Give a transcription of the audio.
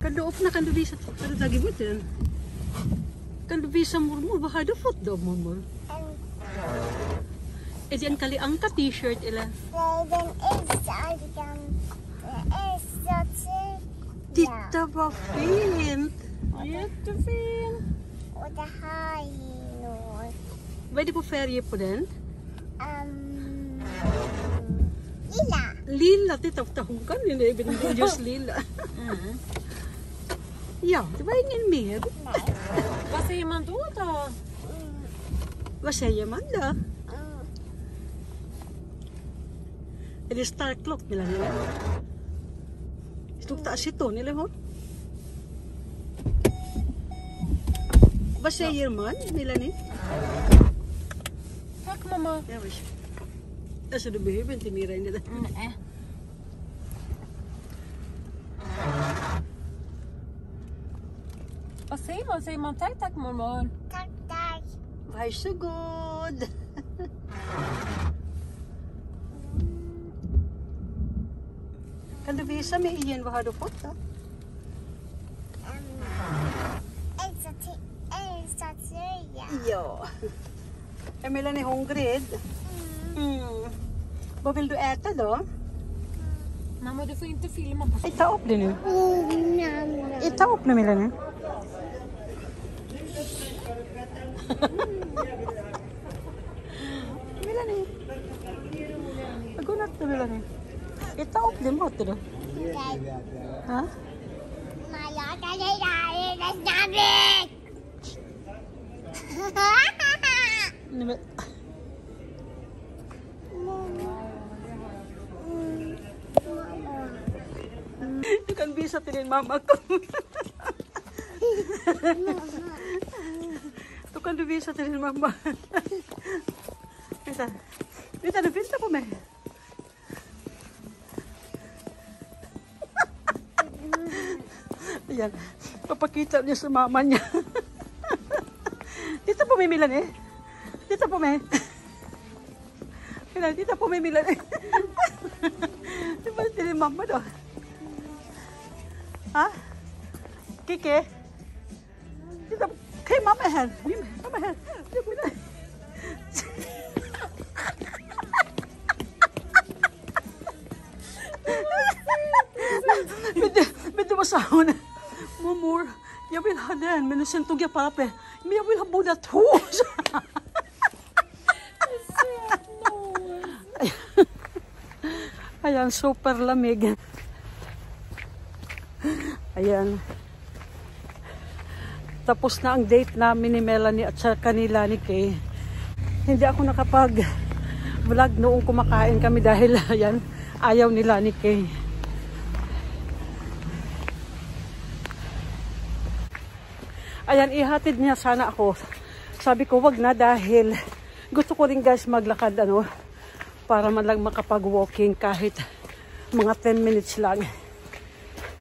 Kan du öppna kan du visa vad du tagit emot den. Kan du visa mormor vad har du fått då mormor? Är det en kaliangka t-shirt eller? Den är så Titta vad fint! Jättefin! Och det här är något. Vad är det på färger på den? Lilla. Lilla, titta på hon kan ju det just lilla. Ja, det var ingen mer. Nej. Vad säger man då? Vad säger man då? Är det starkt lock Melanie? Stod taas ito nila ho? Vad säger man Melanie? Tack mamma. Ja, alltså du behöver inte mer än det. Nej. Vad säger man? Säger man tack mormor? Tack, tack. Varsågod! Kan du visa mig igen vad har du fått då? Elsa tröja. Ja. Är Melanie hungrig? Vad vill du äta då? Mamma, du får inte filma på. Ta upp det nu. Ta upp det Melanie. Melanie. Godnatt då Melanie. Ta upp det mot det då. Ha? Maja, kan jag göra det snabbigt? Nej, men... Du kan visa till din mamma. Då kan du visa till din mamma. Vänta. Vänta, du väntar på mig. Ayan. Papakita niya sa mama niya. Dito po may Melanie. Dito po may. Dito po may Melanie. Di ba din mama do? Ha? Kike? Dito. Kay mama hen. Mama hen. Vet du vad sa hon? Mormor, jag vill ha den, men sen tog jag papper. Men jag vill ha båda två. Ayan, super lamig. Ayan. Tapos na ang date namin ni Melanie at saka ni Lani kay. Hindi ako nakapag-vlog noong kumakain kami dahil ayan, ayaw ni Lani kay. Ayan, ihatid niya sana ako. Sabi ko, wag na dahil gusto ko rin guys maglakad para man lang makapag-walking kahit mga 10 minutes lang.